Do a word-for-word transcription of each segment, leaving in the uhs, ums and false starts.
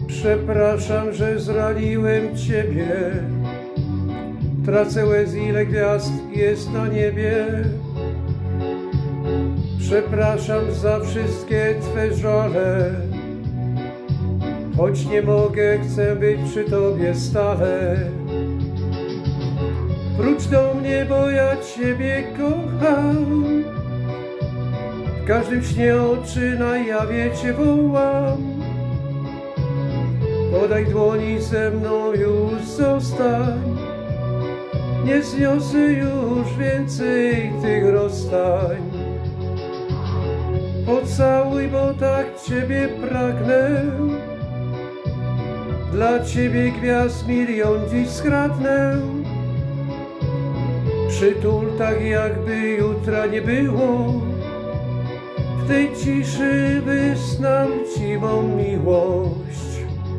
Przepraszam, że zraniłem Ciebie. Tracę łez, ile gwiazd jest na niebie. Przepraszam za wszystkie Twe żale. Choć nie mogę, chcę być przy Tobie stale. Wróć do mnie, bo ja Ciebie kocham. W każdym śnie oczy na jawie Cię wołam. Podaj dłoni, ze mną już zostań. Nie zniosę już więcej tych rozstań. Pocałuj, bo tak Ciebie pragnę. Dla Ciebie gwiazd milion dziś skradnę. Przytul tak, jakby jutra nie było. W tej ciszy wyznam Ci mą miłość.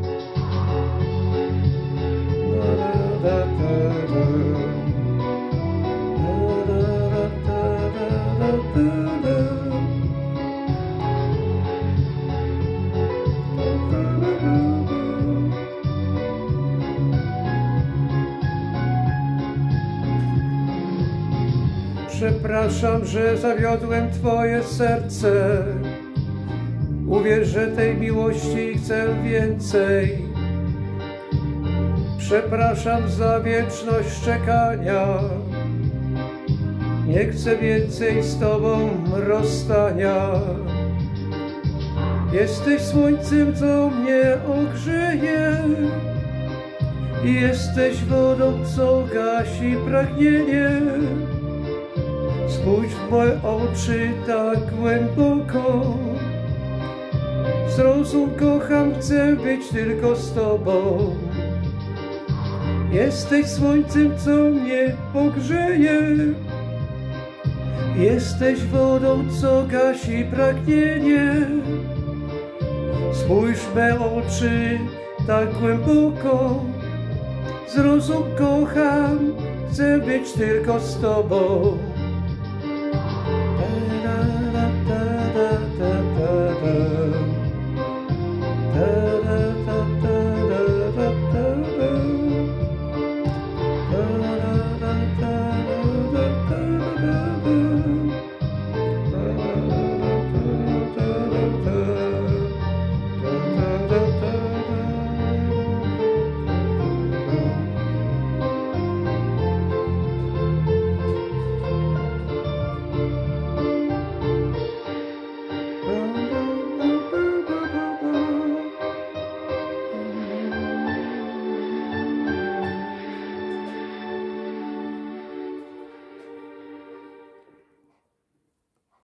Przepraszam, że zawiodłem Twoje serce. Uwierz, że tej miłości chcę więcej. Przepraszam za wieczność czekania. Nie chcę więcej z Tobą rozstania. Jesteś słońcem, co mnie ogrzeje. I jesteś wodą, co gasi pragnienie. Spójrz w moje oczy tak głęboko. Zrozum, kocham, chcę być tylko z Tobą. Jesteś słońcem, co mnie pogrzeje. Jesteś wodą, co gasi pragnienie. Spójrz w me oczy tak głęboko. Zrozum, kocham, chcę być tylko z Tobą.